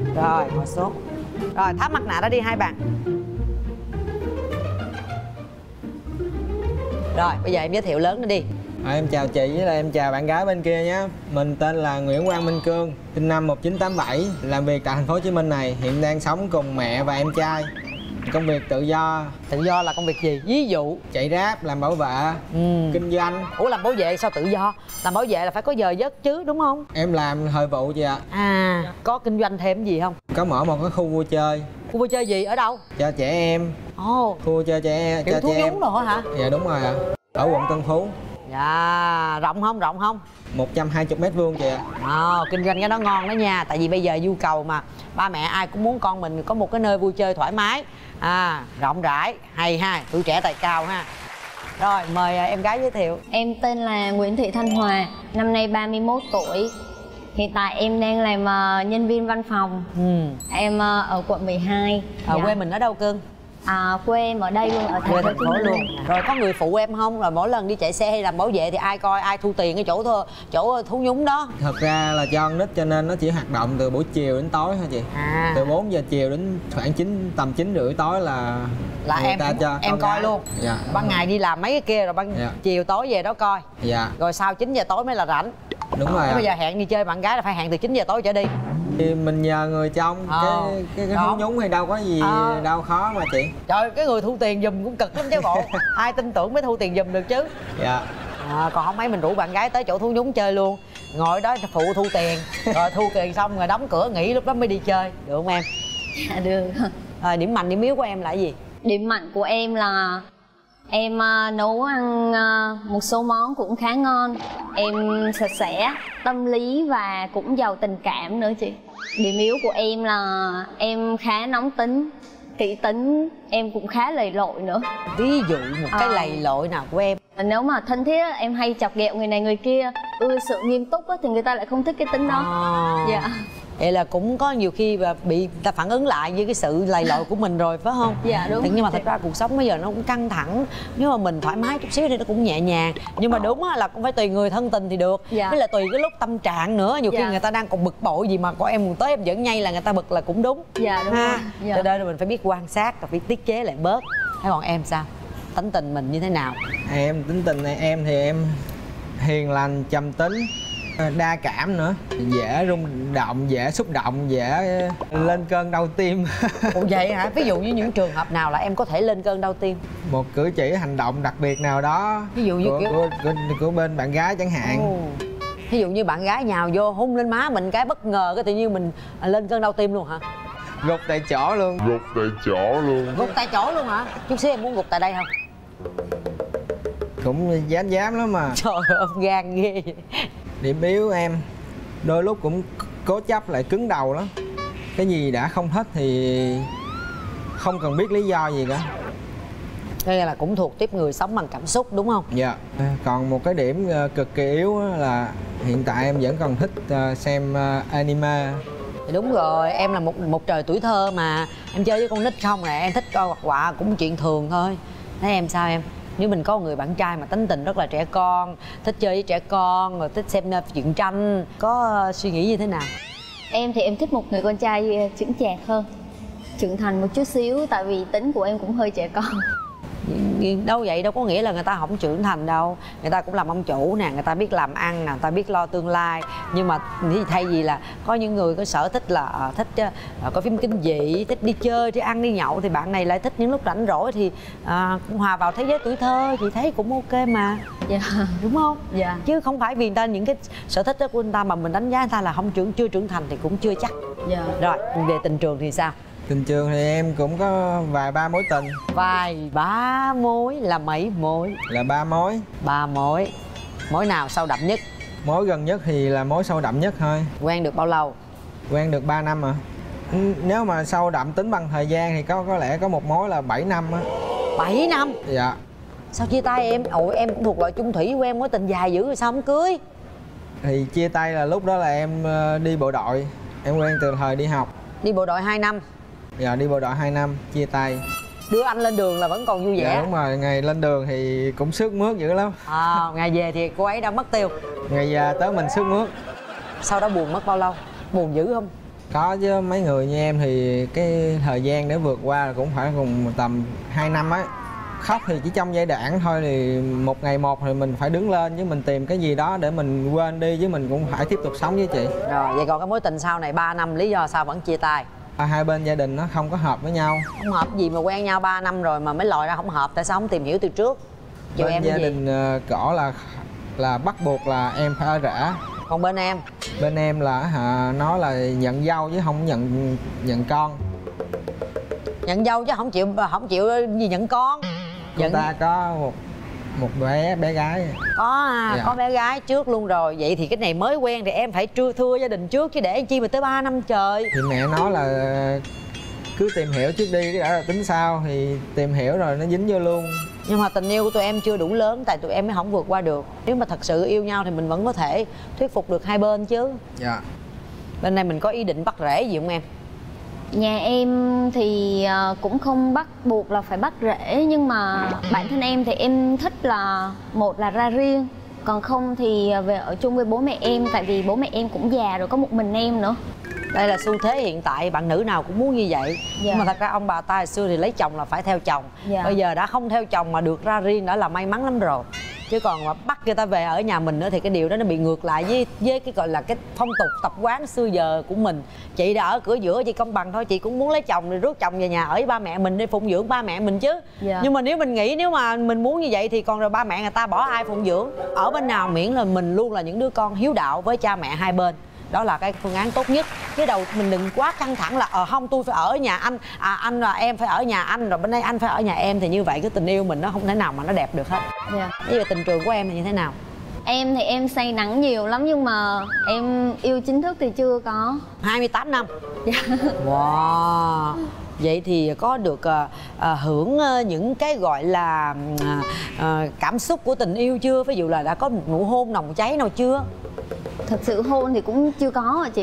Rồi ngồi xuống. Rồi tháo mặt nạ ra đi hai bạn. Rồi bây giờ em giới thiệu lớn lên đi. Em chào chị với lại em chào bạn gái bên kia nhé. Mình tên là Nguyễn Quang Minh Cương, sinh năm 1987, làm việc tại thành phố Hồ Chí Minh này, hiện đang sống cùng mẹ và em trai. Công việc tự do. Tự do là công việc gì? Ví dụ chạy Grab, làm bảo vệ, kinh doanh. Ủa làm bảo vệ sao tự do? Làm bảo vệ là phải có giờ giấc chứ đúng không? Em làm thời vụ chị ạ. À, có kinh doanh thêm gì không? Có mở một cái khu vui chơi. Khu vui chơi gì? Ở đâu? Cho trẻ em. Ồ, khu vui chơi trẻ em. kiểu thú nhúng rồi hả? Dạ đúng rồi ạ. Ở quận Tân Phú. Dạ, rộng không? Rộng không? 120 m² chị ạ. Kinh doanh cái đó ngon đó nha. Tại vì bây giờ nhu cầu mà ba mẹ ai cũng muốn con mình có một cái nơi vui chơi thoải mái, rộng rãi, hay ha, tuổi trẻ tài cao ha. Rồi mời em gái giới thiệu. Em tên là Nguyễn Thị Thanh Hòa, năm nay 31 tuổi. Hiện tại em đang làm nhân viên văn phòng. Em ở quận 12. Quê mình ở đâu cưng? Quê em ở đây luôn, ở thành phố luôn. Rồi có người phụ em không? Rồi mỗi lần đi chạy xe hay làm bảo vệ thì ai coi, ai thu tiền cái chỗ thú nhúng đó? Thật ra là do con nít cho nên nó chỉ hoạt động từ buổi chiều đến tối thôi chị. Từ 4 giờ chiều đến khoảng tầm 9 rưỡi tối là em ta cho em coi gái luôn. Dạ. Ban ngày đi làm mấy cái kia rồi chiều tối về đó coi. Dạ. Rồi sau 9 giờ tối mới là rảnh. Đúng rồi. Bây giờ hẹn đi chơi bạn gái là phải hẹn từ 9 giờ tối trở đi. Thì mình nhờ người trong cái thú nhúng thì đâu có gì đâu khó mà chị. Trời, cái người thu tiền giùm cũng cực lắm chứ bộ. Ai tin tưởng mới thu tiền giùm được chứ. Dạ. Còn không mấy mình rủ bạn gái tới chỗ thú nhúng chơi luôn, ngồi đó phụ thu tiền, rồi thu tiền xong rồi đóng cửa nghỉ, lúc đó mới đi chơi, được không em? Dạ được. Điểm mạnh điểm yếu của em là gì? Điểm mạnh của em là em nấu ăn một số món cũng khá ngon. Em sạch sẽ, tâm lý và cũng giàu tình cảm nữa chị. Điểm yếu của em là em khá nóng tính, kỹ tính, em cũng khá lầy lội nữa. Ví dụ một cái lầy lội nào của em? Nếu mà thân thiết em hay chọc ghẹo người này người kia, sự nghiêm túc thì người ta lại không thích cái tính đó. Dạ. Vậy là cũng có nhiều khi bị ta phản ứng lại với cái sự lầy lội của mình rồi phải không? Dạ đúng. Nhưng mà thật ra cuộc sống bây giờ nó cũng căng thẳng. Nếu mà mình thoải mái chút xíu thì nó cũng nhẹ nhàng. Nhưng mà đúng là cũng phải tùy người thân tình thì được. Với là tùy cái lúc tâm trạng nữa. Nhiều khi người ta đang còn bực bội gì mà có em tới em vẫn nhây là người ta bực là cũng đúng. Dạ đúng ha. Cho nên mình phải biết quan sát và phải tiết chế lại bớt. Thế còn em sao? Tính tình mình như thế nào? Em tính tình này em thì em hiền lành, trầm tính, đa cảm nữa, dễ rung động, dễ xúc động, dễ lên cơn đau tim. Ủa vậy hả? Ví dụ như những trường hợp nào là em có thể lên cơn đau tim? Một cử chỉ hành động đặc biệt nào đó, ví dụ như của bên bạn gái chẳng hạn. Ví dụ như bạn gái nhào vô hôn lên má mình cái bất ngờ cái tự nhiên mình lên cơn đau tim luôn hả? Gục tại chỗ luôn. Gục tại chỗ luôn hả? Chút xíu em muốn gục tại đây không? Cũng dám lắm mà. Trời ơi, gan ghê. Điểm yếu em đôi lúc cũng cố chấp, lại cứng đầu lắm. Cái gì đã không thích thì không cần biết lý do gì cả. Đây là cũng thuộc tiếp người sống bằng cảm xúc đúng không? Dạ. Còn một cái điểm cực kỳ yếu là hiện tại em vẫn còn thích xem anime. Thì đúng rồi, em là một trời tuổi thơ mà. Em chơi với con nít không nè, em thích coi hoạt họa cũng chuyện thường thôi. Thấy em sao em? Nếu mình có một người bạn trai mà tính tình rất là trẻ con, thích chơi với trẻ con, rồi thích xem truyện tranh, có suy nghĩ như thế nào? Em thì em thích một người con trai chững chạc hơn, trưởng thành một chút xíu, tại vì tính của em cũng hơi trẻ con. Đâu vậy, đâu có nghĩa là người ta không trưởng thành đâu. Người ta cũng làm ông chủ nè, người ta biết làm ăn nè, người ta biết lo tương lai. Nhưng mà thay vì là có những người có sở thích là thích coi phim kinh dị, thích đi chơi, đi ăn, đi nhậu, thì bạn này lại thích những lúc rảnh rỗi thì hòa vào thế giới tuổi thơ. Chị thấy cũng ok mà. Dạ. Đúng không? Dạ. Chứ không phải vì người ta những cái sở thích đó của người ta mà mình đánh giá người ta là chưa trưởng thành thì cũng chưa chắc. Dạ. Rồi, về tình trường thì sao? Tình trường thì em cũng có vài ba mối tình. Vài ba mối là mấy mối? Là 3 mối. 3 mối. Mối nào sâu đậm nhất? Mối gần nhất thì là mối sâu đậm nhất thôi. Quen được bao lâu? Quen được 3 năm rồi. Nếu mà sâu đậm tính bằng thời gian thì có lẽ có một mối là 7 năm á. 7 năm? Dạ. Sao chia tay em? Ôi em cũng thuộc loại chung thủy, quen mối tình dài dữ rồi sao không cưới? Thì chia tay là lúc đó là em đi bộ đội. Em quen từ thời đi học. Đi bộ đội 2 năm? Dạ, đi bộ đội 2 năm, chia tay. Đưa anh lên đường là vẫn còn vui vẻ? Dạ đúng rồi, ngày lên đường thì cũng sướt mướt dữ lắm. Ngày về thì cô ấy đã mất tiêu? Ngày về tới mình sướt mướt. Sau đó buồn mất bao lâu? Buồn dữ không? Có chứ, mấy người như em thì cái thời gian để vượt qua là cũng phải cùng tầm 2 năm ấy. Khóc thì chỉ trong giai đoạn thôi, thì một ngày một thì mình phải đứng lên chứ, mình tìm cái gì đó để mình quên đi chứ mình cũng phải tiếp tục sống với chị. Rồi vậy còn cái mối tình sau này 3 năm lý do sao vẫn chia tay? Hai bên gia đình nó không có hợp với nhau. Không hợp gì mà quen nhau 3 năm rồi mà mới lòi ra không hợp, tại sao không tìm hiểu từ trước? Chiều Bên em gia cái gì? đình cỏ là bắt buộc là em phải ở rể. Còn bên em? Bên em là nó là nhận dâu chứ không nhận con. Nhận dâu chứ không chịu gì nhận con. Người ta có một bé gái. Dạ. Có bé gái trước luôn rồi. Vậy thì cái này mới quen thì em phải thưa gia đình trước chứ, để chi mà tới 3 năm trời. Thì mẹ nói là cứ tìm hiểu trước đi, cái đã là tính sau. Thì tìm hiểu rồi nó dính vô luôn. Nhưng mà tình yêu của tụi em chưa đủ lớn, tại tụi em mới không vượt qua được. Nếu mà thật sự yêu nhau thì mình vẫn có thể thuyết phục được hai bên chứ. Dạ. Bên này mình có ý định bắt rễ gì không em? Nhà em thì cũng không bắt buộc là phải bắt rễ, nhưng mà bản thân em thì em thích là một là ra riêng, còn không thì về ở chung với bố mẹ em, tại vì bố mẹ em cũng già rồi, có một mình em nữa. Đây là xu thế hiện tại, bạn nữ nào cũng muốn như vậy. Nhưng mà thật ra ông bà ta hồi xưa thì lấy chồng là phải theo chồng. Bây giờ đã không theo chồng mà được ra riêng đã là may mắn lắm rồi. Chứ còn mà bắt người ta về ở nhà mình nữa thì cái điều đó nó bị ngược lại với cái gọi là cái phong tục tập quán xưa giờ của mình. Chị đã ở cửa giữa, chị công bằng thôi, chị cũng muốn lấy chồng rồi rước chồng về nhà ở với ba mẹ mình để phụng dưỡng ba mẹ mình chứ. Nhưng mà nếu mình nghĩ nếu mà mình muốn như vậy thì còn rồi ba mẹ người ta bỏ ai phụng dưỡng? Ở bên nào miễn là mình luôn là những đứa con hiếu đạo với cha mẹ hai bên. Đó là cái phương án tốt nhất. Cái đầu mình đừng quá căng thẳng là không tôi phải ở nhà anh, anh và em phải ở nhà anh, rồi bên đây anh phải ở nhà em, thì như vậy cái tình yêu mình nó không thể nào mà nó đẹp được hết. Bây giờ tình trường của em thì như thế nào? Em thì em say nắng nhiều lắm, nhưng mà em yêu chính thức thì chưa có. 28 năm. Wow. Vậy thì có được hưởng những cái gọi là cảm xúc của tình yêu chưa? Ví dụ là đã có một nụ hôn nồng cháy nào chưa? Thật sự hôn thì cũng chưa có à chị.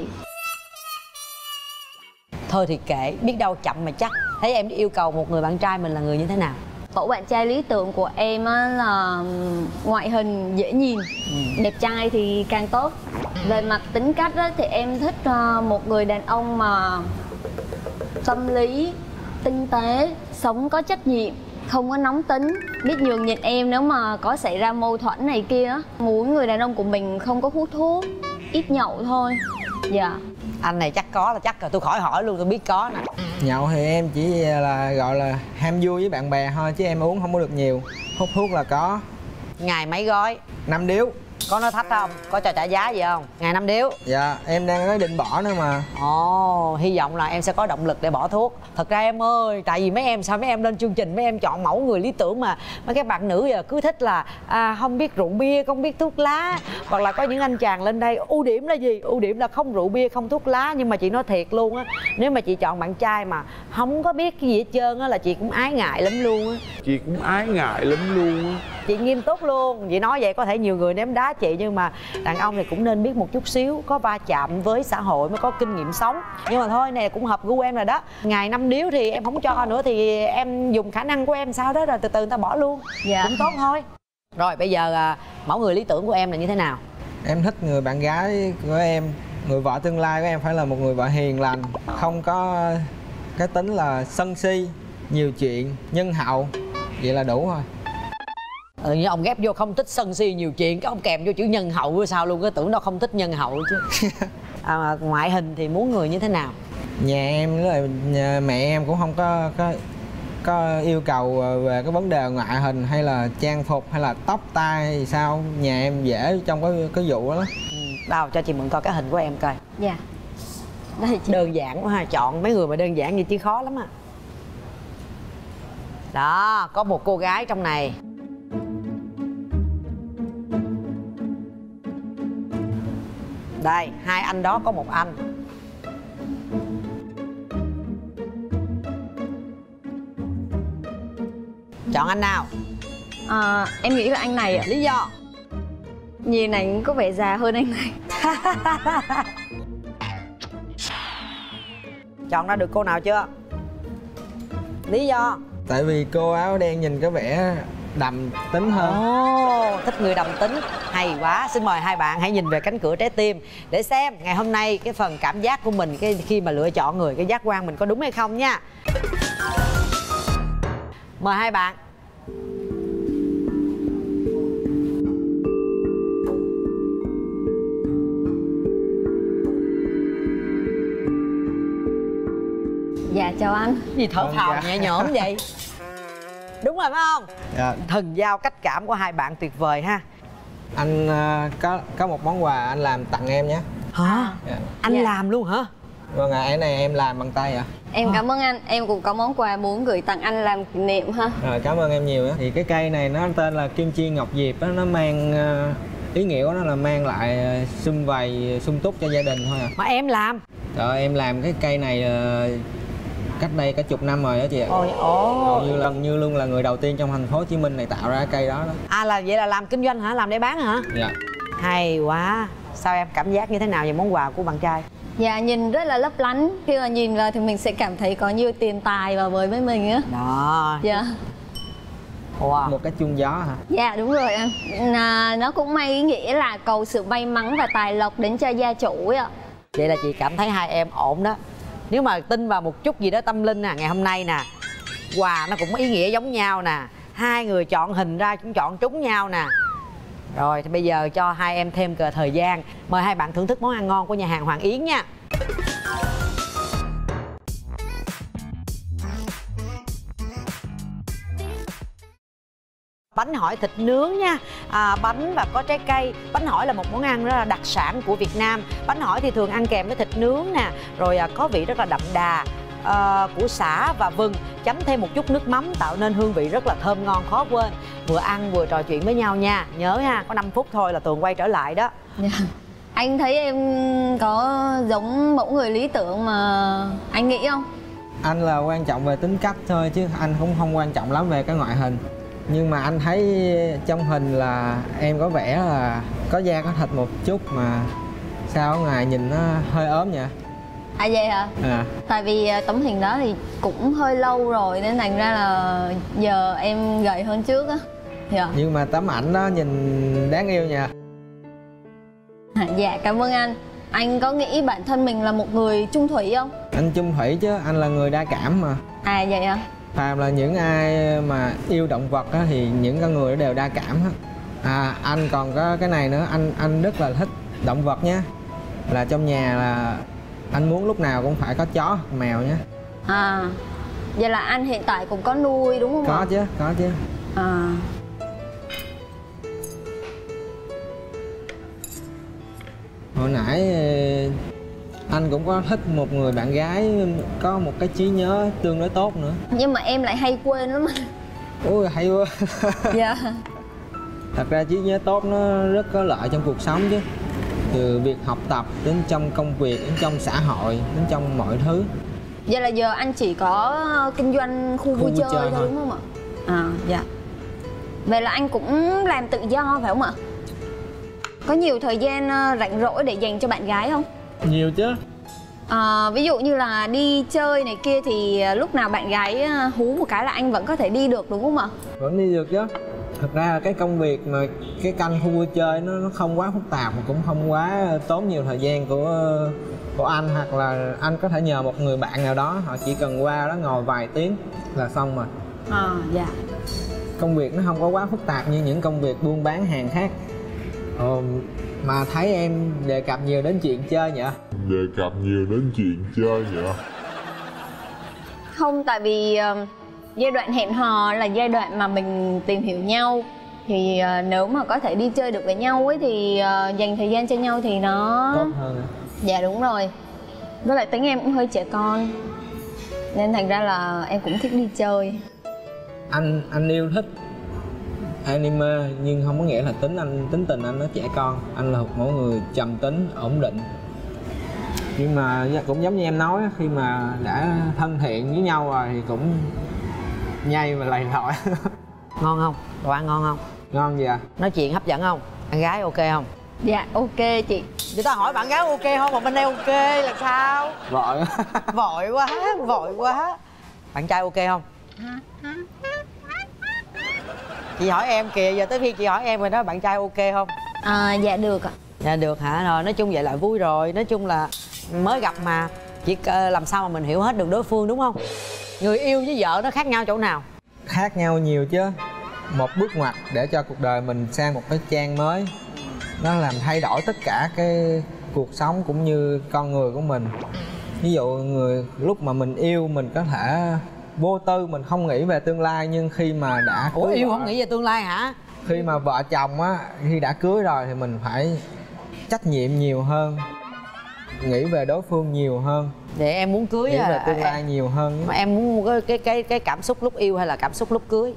Thôi thì kệ, biết đâu chậm mà chắc. Thấy em yêu cầu một người bạn trai mình là người như thế nào? Mẫu bạn trai lý tưởng của em á là ngoại hình dễ nhìn, đẹp trai thì càng tốt. Về mặt tính cách á, thì em thích một người đàn ông mà tâm lý, tinh tế, sống có trách nhiệm, không có nóng tính, biết nhường nhịn em nếu mà có xảy ra mâu thuẫn này kia. Muốn người đàn ông của mình không có hút thuốc, ít nhậu thôi. Dạ. Anh này chắc có là chắc rồi, tôi khỏi hỏi luôn, tôi biết có nè. Nhậu thì em chỉ là gọi là ham vui với bạn bè thôi, chứ em uống không có được nhiều. Hút thuốc là có. Ngày mấy gói? 5 điếu. Có nói thách không? Có cho trả giá gì không? Ngày 5 điếu. Dạ, em đang có ý định bỏ nữa mà. Ồ, hy vọng là em sẽ có động lực để bỏ thuốc. Thật ra em ơi, tại vì mấy em lên chương trình, mấy em chọn mẫu người lý tưởng mà mấy các bạn nữ giờ cứ thích là không biết rượu bia, không biết thuốc lá. Hoặc là có những anh chàng lên đây, ưu điểm là gì? Ưu điểm là không rượu bia, không thuốc lá. Nhưng mà chị nói thiệt luôn á, nếu mà chị chọn bạn trai mà không có biết cái gì hết trơn á là chị cũng ái ngại lắm luôn á. Chị cũng ái ngại lắm luôn á. Chị nghiêm túc luôn. Chị nói vậy có thể nhiều người ném đá chị, nhưng mà đàn ông thì cũng nên biết một chút xíu, có va chạm với xã hội mới có kinh nghiệm sống. Nhưng mà thôi, này cũng hợp gu em rồi đó. Ngày 5 điếu thì em không cho nữa thì em dùng khả năng của em sao đó rồi từ từ người ta bỏ luôn. Cũng tốt thôi. Rồi bây giờ mẫu người lý tưởng của em là như thế nào? Em thích người bạn gái của em, người vợ tương lai của em phải là một người vợ hiền lành, không có cái tính là sân si, nhiều chuyện, nhân hậu. Vậy là đủ thôi. Như ông ghép vô không thích sân si nhiều chuyện, cái ông kèm vô chữ nhân hậu sao luôn, cái tưởng đâu không thích nhân hậu chứ. Ngoại hình thì muốn người như thế nào? Nhà em với lại mẹ em cũng không có yêu cầu về cái vấn đề ngoại hình hay là trang phục hay là tóc tai hay sao. Nhà em dễ trong cái vụ đó. Đâu cho chị mượn coi cái hình của em coi. Dạ. Đây chị. Đơn giản quá ha, chọn mấy người mà đơn giản vậy chứ khó lắm à. Đó, có một cô gái trong này. Đây, hai anh đó có một anh. Chọn anh nào? Em nghĩ là anh này ạ. Lý do? Nhìn anh có vẻ già hơn anh này. Chọn ra được cô nào chưa? Lý do? Tại vì cô áo đen nhìn có vẻ đầm tính hơn. Ồ, thích người đầm tính. Hay quá. Xin mời hai bạn hãy nhìn về cánh cửa trái tim để xem ngày hôm nay cái phần cảm giác của mình khi mà lựa chọn người, cái giác quan mình có đúng hay không nha. Mời hai bạn. Dạ chào anh. Gì thở phào dạ. nhẹ nhõm vậy? Đúng rồi phải không? Dạ. Thần giao cách cảm của hai bạn tuyệt vời ha. Anh có một món quà anh làm tặng em nhé. Hả? Dạ. Anh Dạ. làm luôn hả? Vâng ạ, cái này em làm bằng tay ạ. Em cảm ơn anh. Em cũng có món quà muốn gửi tặng anh làm kỷ niệm ha. Rồi, cảm ơn em nhiều á. Thì cái cây này nó tên là kim chi ngọc diệp á, nó mang ý nghĩa của nó là mang lại sum vầy sung túc cho gia đình thôi à. Mà em làm? Rồi em làm cái cây này cách đây cả chục năm rồi đó chị ạ. Ôi ồ. Gần như luôn là người đầu tiên trong thành phố Hồ Chí Minh này tạo ra cái cây đó đó. À là vậy là làm kinh doanh hả? Làm để bán hả? Dạ. Hay quá. Sao em cảm giác như thế nào về món quà của bạn trai? Dạ nhìn rất là lấp lánh. Khi mà nhìn vào thì mình sẽ cảm thấy có nhiều tiền tài vào với mình á. Đó. Dạ. Wow. Một cái chuông gió hả? Dạ đúng rồi anh. Nó cũng mang ý nghĩa là cầu sự may mắn và tài lộc đến cho gia chủ ấy ạ. Vậy là chị cảm thấy hai em ổn đó. Nếu mà tin vào một chút gì đó tâm linh nè, ngày hôm nay nè, quà nó cũng có ý nghĩa giống nhau nè, hai người chọn hình ra cũng chọn trúng nhau nè. Rồi thì bây giờ cho hai em thêm thời gian. Mời hai bạn thưởng thức món ăn ngon của nhà hàng Hoàng Yến nha. Bánh hỏi thịt nướng nha, bánh và có trái cây. Bánh hỏi là một món ăn rất là đặc sản của Việt Nam. Bánh hỏi thì thường ăn kèm với thịt nướng nè, rồi có vị rất là đậm đà của sả và vừng, chấm thêm một chút nước mắm tạo nên hương vị rất là thơm ngon khó quên. Vừa ăn vừa trò chuyện với nhau nha. Nhớ ha, có 5 phút thôi là Tường quay trở lại đó. Dạ. Anh thấy em có giống mẫu người lý tưởng mà anh nghĩ không? Anh là quan trọng về tính cách thôi chứ anh cũng không quan trọng lắm về cái ngoại hình. Nhưng mà anh thấy trong hình là em có vẻ là có da có thịt một chút mà sao ở ngoài nhìn nó hơi ốm nhỉ? À vậy hả? À. Tại vì tấm hình đó thì cũng hơi lâu rồi nên thành ra là giờ em gầy hơn trước á. Dạ. Nhưng mà tấm ảnh đó nhìn đáng yêu nha. Dạ cảm ơn anh. Anh có nghĩ bản thân mình là một người chung thủy không? Anh chung thủy chứ, anh là người đa cảm mà. À vậy hả? Phàm là những ai mà yêu động vật á, thì những con người đều đa cảm hết. Anh còn có cái này nữa, anh rất là thích động vật nhé. Là trong nhà là anh muốn lúc nào cũng phải có chó hoặc mèo nhé. À vậy là anh hiện tại cũng có nuôi đúng không ạ? Có chứ. À. Hồi nãy anh cũng có thích một người bạn gái có một cái trí nhớ tương đối tốt nữa. Nhưng mà em lại hay quên lắm. Ôi hay quá. Dạ. Thật ra trí nhớ tốt nó rất có lợi trong cuộc sống chứ. Từ việc học tập đến trong công việc, đến trong xã hội, đến trong mọi thứ. Vậy là giờ anh chỉ có kinh doanh khu vui chơi thôi đúng không ạ? À dạ. Vậy là anh cũng làm tự do phải không ạ? Có nhiều thời gian rảnh rỗi để dành cho bạn gái không? Nhiều chứ. Ví dụ như là đi chơi này kia thì lúc nào bạn gái hú một cái là anh vẫn có thể đi được đúng không ạ? Vẫn đi được chứ. Thật ra là cái công việc mà cái canh khu vui chơi nó không quá phức tạp mà cũng không quá tốn nhiều thời gian của anh, hoặc là anh có thể nhờ một người bạn nào đó, họ chỉ cần qua đó ngồi vài tiếng là xong rồi. Dạ. Công việc nó không có quá phức tạp như những công việc buôn bán hàng khác. Mà thấy em đề cập nhiều đến chuyện chơi nhỉ? Không, tại vì giai đoạn hẹn hò là giai đoạn mà mình tìm hiểu nhau. Thì nếu mà có thể đi chơi được với nhau ấy thì dành thời gian cho nhau thì nó tốt hơn. Dạ đúng rồi. Với lại tính em cũng hơi trẻ con nên thành ra là em cũng thích đi chơi. Anh yêu thích anime nhưng không có nghĩa là tính tình anh nó trẻ con. Anh là một mẫu người trầm tính, ổn định. Nhưng mà cũng giống như em nói, khi mà đã thân thiện với nhau rồi thì cũng nhây và lầy lội. Ngon không? Đồ ăn ngon không? Ngon gì à? Nói chuyện hấp dẫn không? Bạn gái ok không? Dạ ok chị. Người ta hỏi bạn gái ok không mà bên đây ok là sao? Vội. Vội quá. Bạn trai ok không? Chị hỏi em kìa, giờ tới khi chị hỏi em rồi đó, bạn trai ok không? Dạ được ạ. Dạ được hả? Rồi nói chung vậy là vui rồi. Nói chung là mới gặp mà, chỉ làm sao mà mình hiểu hết được đối phương, đúng không? Người yêu với vợ nó khác nhau chỗ nào? Khác nhau nhiều chứ. Một bước ngoặt để cho cuộc đời mình sang một cái trang mới. Nó làm thay đổi tất cả cái cuộc sống cũng như con người của mình. Ví dụ lúc mà mình yêu mình có thể vô tư, mình không nghĩ về tương lai, nhưng khi mà đã Ủa yêu không nghĩ về tương lai hả? Khi mà vợ chồng á, khi đã cưới rồi thì mình phải trách nhiệm nhiều hơn, nghĩ về đối phương nhiều hơn. Vậy em muốn cưới nghĩ về tương lai nhiều hơn. Mà em muốn cái cảm xúc lúc yêu hay là cảm xúc lúc cưới?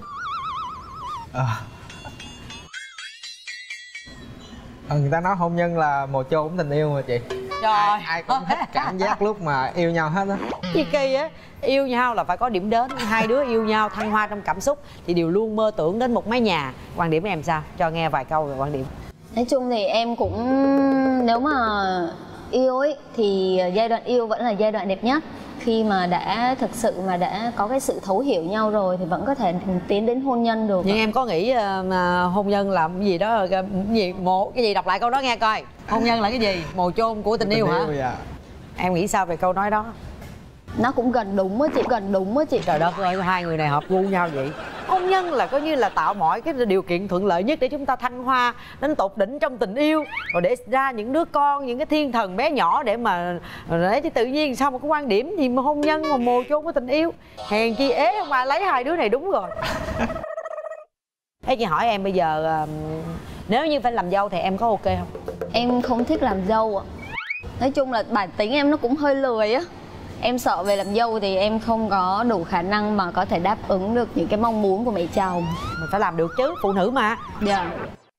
Người ta nói hôn nhân là mồ chôn của tình yêu mà chị. Trời, ai cũng thích cảm giác lúc mà yêu nhau hết á. Chi kỳ á, yêu nhau là phải có điểm đến. Hai đứa yêu nhau thăng hoa trong cảm xúc thì đều luôn mơ tưởng đến một mái nhà. Quan điểm của em sao? Cho nghe vài câu về quan điểm. Nói chung thì em cũng, nếu mà yêu ấy thì giai đoạn yêu vẫn là giai đoạn đẹp nhất. Khi mà đã thực sự mà đã có cái sự thấu hiểu nhau rồi thì vẫn có thể tiến đến hôn nhân được. Nhưng em có nghĩ hôn nhân là cái gì đó, cái gì đọc lại câu đó nghe coi. Hôn nhân là cái gì? Mồ chôn của tình yêu hả? Dạ. Em nghĩ sao về câu nói đó? Nó cũng gần đúng á chị, gần đúng á chị. Trời đất ơi, hai người này hợp gu nhau vậy. Hôn nhân là coi như là tạo mọi cái điều kiện thuận lợi nhất để chúng ta thăng hoa đến tột đỉnh trong tình yêu, rồi để ra những đứa con, những cái thiên thần bé nhỏ để mà để cho tự nhiên sao mà có quan điểm gì mà hôn nhân mà mồ chôn của tình yêu. Hèn chi ế không ai lấy hai đứa này, đúng rồi. Thế chị hỏi em bây giờ nếu như phải làm dâu thì em có ok không? Em không thích làm dâu ạ. Nói chung là bản tính em nó cũng hơi lười á. Em sợ về làm dâu thì em không có đủ khả năng mà có thể đáp ứng được những cái mong muốn của mẹ chồng. Mình phải làm được chứ, phụ nữ mà. Dạ.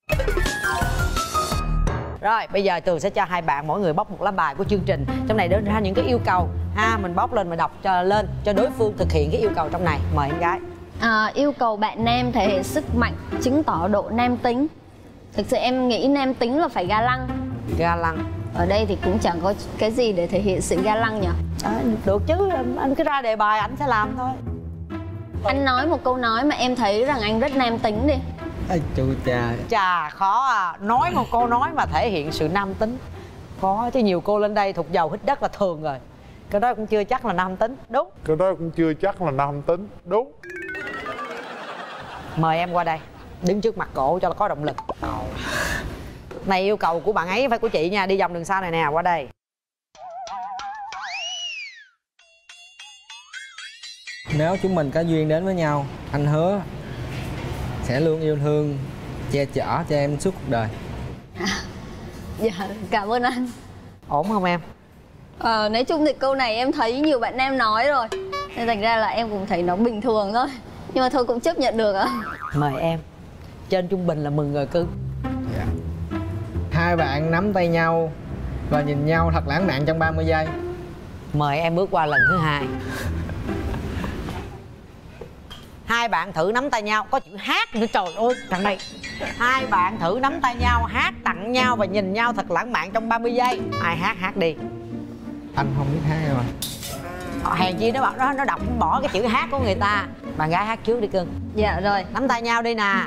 Rồi bây giờ Tường sẽ cho hai bạn mỗi người bóc một lá bài của chương trình. Trong này đưa ra những cái yêu cầu ha, mình bóc lên, mình đọc cho đối phương thực hiện cái yêu cầu trong này. Mời em gái. Yêu cầu bạn nam thể hiện sức mạnh, chứng tỏ độ nam tính. Thực sự em nghĩ nam tính là phải ga lăng. Ga lăng. Ở đây thì cũng chẳng có cái gì để thể hiện sự ga lăng nhỉ? Được chứ, anh cứ ra đề bài anh sẽ làm thôi. Anh nói một câu nói mà em thấy rằng anh rất nam tính đi. Chú cha. Chà, khó à. Nói một câu nói mà thể hiện sự nam tính khó chứ. Nhiều cô lên đây thuộc dầu hít đất là thường rồi. Cái đó cũng chưa chắc là nam tính. Đúng. Cái đó cũng chưa chắc là nam tính. Đúng. Mời em qua đây, đứng trước mặt cổ cho nó có động lực. Này yêu cầu của bạn ấy phải của chị nha. Đi vòng đường sau này nè, qua đây. Nếu chúng mình có duyên đến với nhau, anh hứa sẽ luôn yêu thương, che chở cho em suốt cuộc đời. Dạ, cảm ơn anh. Ổn không em? Nói chung thì câu này em thấy nhiều bạn nam nói rồi, nên thành ra là em cũng thấy nó bình thường thôi. Nhưng mà thôi cũng chấp nhận được ạ. Mời em. Trên trung bình là mừng rồi cưng. Dạ. Hai bạn nắm tay nhau và nhìn nhau thật lãng mạn trong 30 giây. Mời em bước qua lần thứ hai. Hai bạn thử nắm tay nhau, có chữ hát nữa, trời ơi thằng này. Hai bạn thử nắm tay nhau, hát tặng nhau và nhìn nhau thật lãng mạn trong 30 giây. Ai hát đi. Anh không biết hát em à. Hèn chi nó bảo nó đọc bỏ cái chữ hát của người ta. Bạn gái hát trước đi cưng. Dạ rồi. Nắm tay nhau đi nè.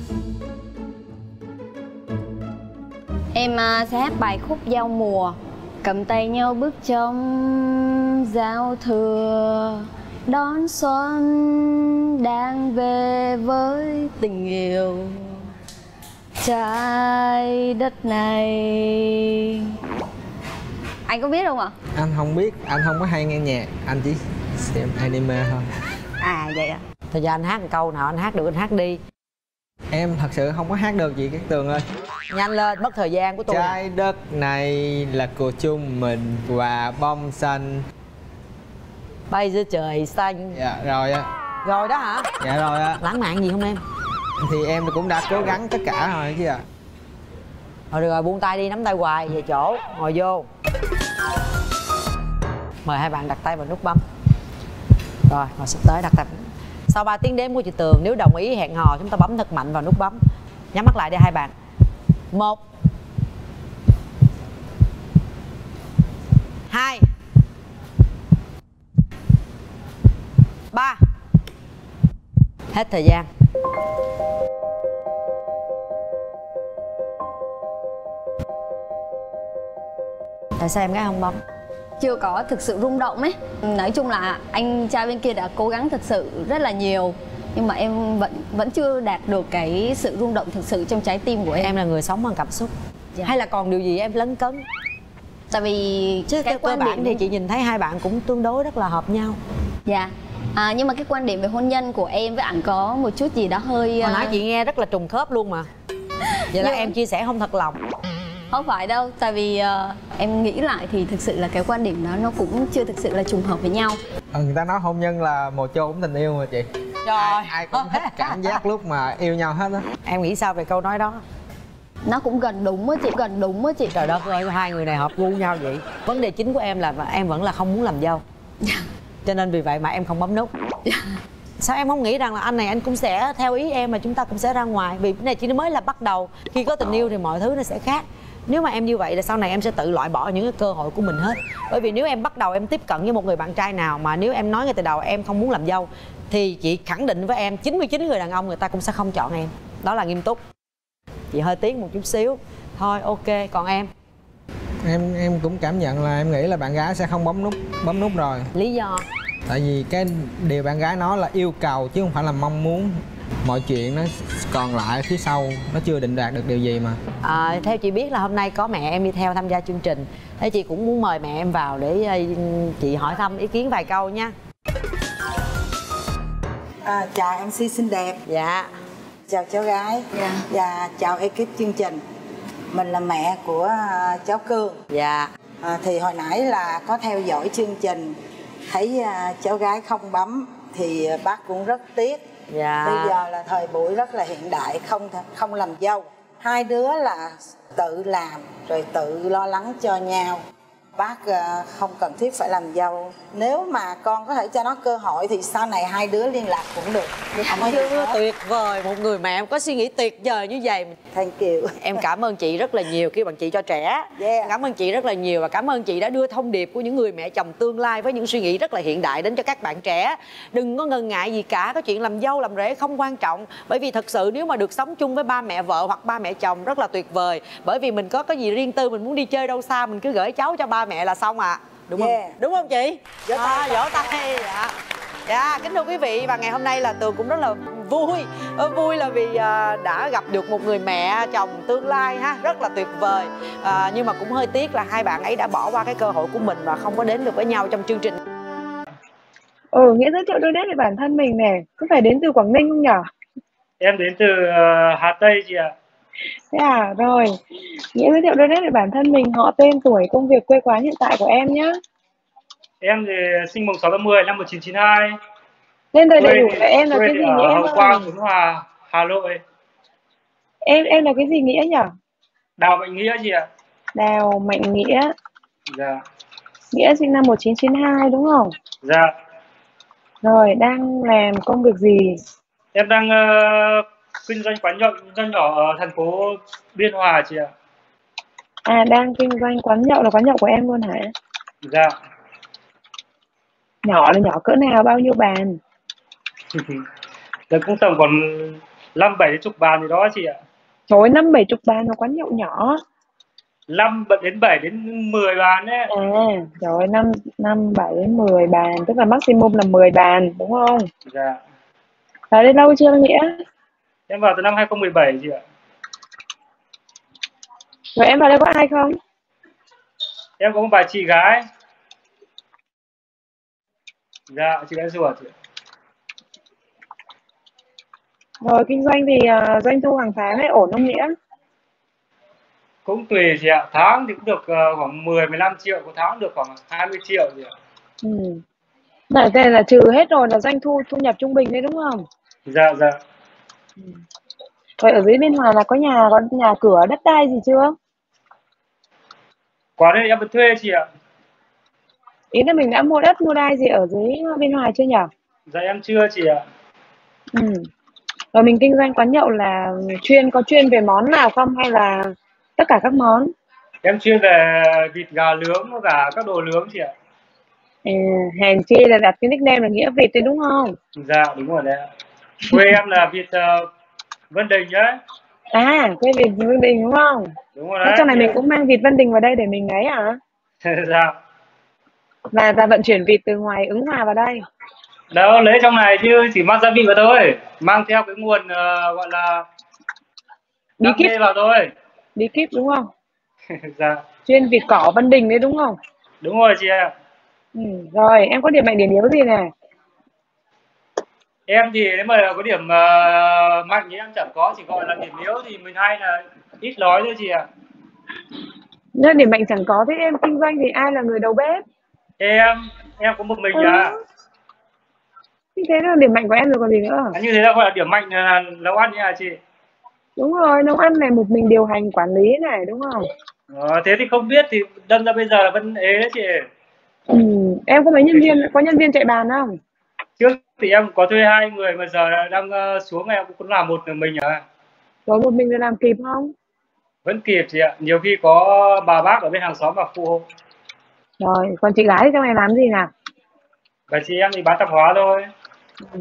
Em sẽ hát bài khúc giao mùa. Cầm tay nhau bước trong giao thừa, đón xuân đang về với tình yêu. Trái đất này. Anh có biết không ạ? Anh không biết, anh không có hay nghe nhạc, anh chỉ xem anime thôi. Vậy ạ. Thôi giờ anh hát một câu nào anh hát được anh hát đi. Em thật sự không có hát được chị Cát Tường ơi. Nhanh lên, mất thời gian của tôi. Trái đất này là của chúng mình, và bông xanh bay giữa trời xanh. Dạ rồi á. Rồi đó hả? Dạ rồi á. Lãng mạn gì không em? Thì em cũng đã cố gắng tất cả rồi chứ ạ. Rồi được rồi, buông tay đi, nắm tay hoài, về chỗ, ngồi vô. Mời hai bạn đặt tay vào nút bấm. Rồi, ngồi sắp tới đặt tay. Sau 3 tiếng đếm của chị Tường, nếu đồng ý hẹn hò chúng ta bấm thật mạnh vào nút bấm. Nhắm mắt lại đi hai bạn. 1 2 3. Hết thời gian. Tại sao em gái không bấm? Chưa có thực sự rung động ấy. Nói chung là anh trai bên kia đã cố gắng thực sự rất là nhiều, nhưng mà em vẫn chưa đạt được cái sự rung động thực sự trong trái tim của em. Em là người sống bằng cảm xúc. Dạ. Hay là còn điều gì em lấn cấn? Tại vì Chứ cái cơ quan bản điểm thì chị nhìn thấy hai bạn cũng tương đối rất là hợp nhau. Dạ. Nhưng mà cái quan điểm về hôn nhân của em với ảnh có một chút gì đó hơi Hồi nãy chị nghe rất là trùng khớp luôn mà. Vậy là em chia sẻ không thật lòng. Không phải đâu, tại vì em nghĩ lại thì thực sự là cái quan điểm đó nó cũng chưa thực sự là trùng hợp với nhau. Người ta nói hôn nhân là mồ chôn tình yêu mà chị. Trời, Ai cũng thích cảm giác lúc mà yêu nhau hết á. Em nghĩ sao về câu nói đó? Nó cũng gần đúng á chị, gần đúng á chị. Trời đất ơi, hai người này hợp gu nhau vậy. Vấn đề chính của em là em vẫn là không muốn làm dâu. Cho nên vì vậy mà em không bấm nút. Sao em không nghĩ rằng là anh này anh cũng sẽ theo ý em mà chúng ta cũng sẽ ra ngoài? Vì cái này chỉ mới là bắt đầu. Khi có tình yêu thì mọi thứ nó sẽ khác. Nếu mà em như vậy là sau này em sẽ tự loại bỏ những cái cơ hội của mình hết. Bởi vì nếu em bắt đầu em tiếp cận với một người bạn trai nào mà nếu em nói ngay từ đầu em không muốn làm dâu, thì chị khẳng định với em 99 người đàn ông người ta cũng sẽ không chọn em. Đó là nghiêm túc. Chị hơi tiếc một chút xíu. Thôi ok, còn em? Em cũng cảm nhận là em nghĩ là bạn gái sẽ không bấm nút rồi. Lý do? Tại vì cái điều bạn gái nói là yêu cầu chứ không phải là mong muốn. Mọi chuyện nó còn lại phía sau, nó chưa định đạt được điều gì mà. Theo chị biết là hôm nay có mẹ em đi theo tham gia chương trình. Thế chị cũng muốn mời mẹ em vào để chị hỏi thăm ý kiến vài câu nha. Chào MC xinh đẹp. Dạ. Chào cháu gái. Dạ. Và chào ekip chương trình. Mình là mẹ của cháu Cương. Dạ. Thì hồi nãy là có theo dõi chương trình, thấy cháu gái không bấm thì bác cũng rất tiếc. Dạ. Bây giờ là thời buổi rất là hiện đại, không làm dâu. Hai đứa là tự làm rồi tự lo lắng cho nhau. Bác không cần thiết phải làm dâu. Nếu mà con có thể cho nó cơ hội thì sau này hai đứa liên lạc cũng được. Chưa, tuyệt vời, một người mẹ em có suy nghĩ tuyệt vời như vậy. Thank you. Em cảm ơn chị rất là nhiều khi bằng chị cho trẻ. Yeah. Cảm ơn chị rất là nhiều và cảm ơn chị đã đưa thông điệp của những người mẹ chồng tương lai với những suy nghĩ rất là hiện đại đến cho các bạn trẻ. Đừng có ngần ngại gì cả, có chuyện làm dâu làm rể không quan trọng. Bởi vì thật sự nếu mà được sống chung với ba mẹ vợ hoặc ba mẹ chồng rất là tuyệt vời. Bởi vì mình có cái gì riêng tư, mình muốn đi chơi đâu xa mình cứ gửi cháu cho ba mẹ là xong ạ. Đúng không? Đúng không chị? Vỗ tay. Dạ. Dạ, kính thưa quý vị, và ngày hôm nay là Tường cũng rất là vui là vì đã gặp được một người mẹ chồng tương lai ha, rất là tuyệt vời. Nhưng mà cũng hơi tiếc là hai bạn ấy đã bỏ qua cái cơ hội của mình và không có đến được với nhau trong chương trình. Nghĩa giới thiệu đôi nét về bản thân mình nè, có phải đến từ Quảng Ninh không nhở? Em đến từ Hà Tây chị ạ. Thế à, rồi. Nghĩa giới thiệu đôi nét về bản thân mình, họ, tên, tuổi, công việc, quê quán hiện tại của em nhé. Em thì sinh mùng 6 tháng 10 năm 1992. Tên đầy đủ của em là cái gì Nghĩa em Hậu ơi? Quang, Khánh Hòa, Hà Nội. Em là cái gì Nghĩa nhở? Đào Mạnh Nghĩa chị ạ. Đào Mạnh Nghĩa. Dạ. Nghĩa sinh năm 1992 đúng không? Dạ. Rồi, đang làm công việc gì? Em đang kinh doanh quán nhậu nhỏ ở thành phố Biên Hòa chị ạ. Đang kinh doanh quán nhậu, là quán nhậu của em luôn hả? Dạ. Nhỏ là nhỏ cỡ nào, bao nhiêu bàn? Dạ cũng tầm còn 5-7 chục bàn gì đó chị ạ. Trời ơi, 5-7 bàn là quán nhậu nhỏ. 5 đến 7 đến 10 bàn ấy. Trời ơi, 7 đến 10 bàn, tức là maximum là 10 bàn, đúng không? Dạ. Ở đây lâu chưa Nghĩa? Em vào từ năm 2017 chị ạ. Rồi em vào đây có ai không? Em có một bà chị gái. Dạ, chị gái ruột chị ạ. Rồi kinh doanh thì doanh thu hàng tháng hay ổn không Nghĩa? Cũng tùy chị ạ, tháng thì cũng được khoảng 10-15 triệu, có tháng được khoảng 20 triệu chị ạ. Đây là trừ hết rồi, là doanh thu nhập trung bình đấy đúng không? Dạ. Rồi ở dưới Biên Hòa là có nhà cửa đất đai gì chưa? Quán này em vẫn thuê chị ạ. Ý là mình đã mua đất mua đai gì ở dưới Biên Hòa chưa nhỉ? Dạ em chưa chị ạ. Rồi mình kinh doanh quán nhậu là có chuyên về món nào không hay là tất cả các món? Em chuyên về vịt, gà nướng và cả các đồ nướng chị ạ. Hèn chi là đặt cái nickname là Nghĩa Vịt đấy đúng không? Dạ đúng rồi đấy ạ. Quê em là Vịt Vân Đình đấy. Quê Vịt Vân Đình đúng không? Đúng rồi đấy. Trong này mình cũng mang vịt Vân Đình vào đây để mình ấy à? Dạ. Là vận chuyển vịt từ ngoài Ứng Hòa vào đây. Đâu, lấy trong này chứ chỉ mang gia vị vào thôi, mang theo cái nguồn gọi là Bí đam kíp, mê vào thôi. bí kíp đúng không? Dạ, Chuyên vịt cỏ Văn Đình đấy đúng không? đúng rồi chị ạ. Ừ. Rồi, em có điểm mạnh điểm yếu gì này? Em thì nếu mà có điểm mạnh thì em chẳng có, chỉ gọi là điểm yếu thì mình hay là ít nói thôi chị ạ. Nếu điểm mạnh chẳng có, thế em kinh doanh thì ai là người đầu bếp? Em có một mình Ừ. à. Như thế là điểm mạnh của em rồi còn gì nữa. Như thế là gọi là điểm mạnh là nấu ăn nha chị. Đúng rồi, nấu ăn này, một mình điều hành quản lý này đúng không? Thế thì không biết thì đâm ra bây giờ là vẫn ế đấy chị. Ừ. Em có mấy nhân viên, có nhân viên chạy bàn không? Trước thì em có thuê 2 người mà giờ đang xuống em cũng làm một mình à. Rồi một mình thì làm kịp không? Vẫn kịp chị ạ, nhiều khi có bà bác ở bên hàng xóm mà phụ hộ. Rồi, còn chị gái thì trong này làm gì nào? Và chị em thì bán tạp hóa thôi. Ừ.